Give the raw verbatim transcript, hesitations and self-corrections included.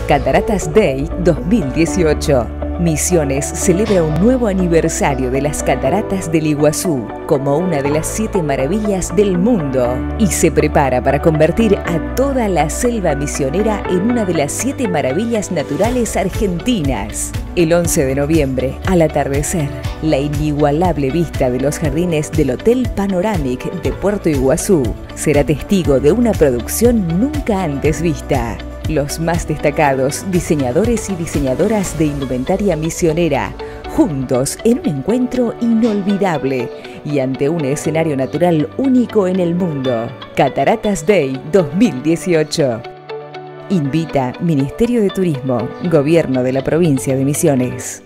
Cataratas Day dos mil dieciocho. Misiones celebra un nuevo aniversario de las Cataratas del Iguazú como una de las siete maravillas del mundo y se prepara para convertir a toda la selva misionera en una de las siete maravillas naturales argentinas. El once de noviembre, al atardecer, la inigualable vista de los jardines del Hotel Panoramic de Puerto Iguazú será testigo de una producción nunca antes vista. Los más destacados diseñadores y diseñadoras de indumentaria misionera, juntos en un encuentro inolvidable y ante un escenario natural único en el mundo. Cataratas Day dos mil dieciocho. Invita Ministerio de Turismo, Gobierno de la Provincia de Misiones.